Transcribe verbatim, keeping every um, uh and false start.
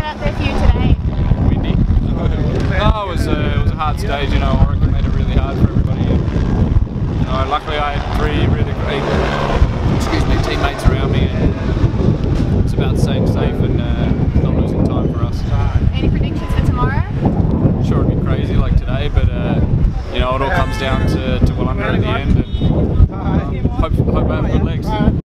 out there for you today? Windy. No, it was, a, it was a hard stage, you know, Oregon made it really hard for everybody. And, you know, luckily I had three really great excuse me, teammates around me, and it's about staying safe and uh, not losing time for us. Any predictions for tomorrow? Sure, it'd be crazy like today, but uh, you know, it all comes down to, to well under at the end, and hope, hope I have good legs.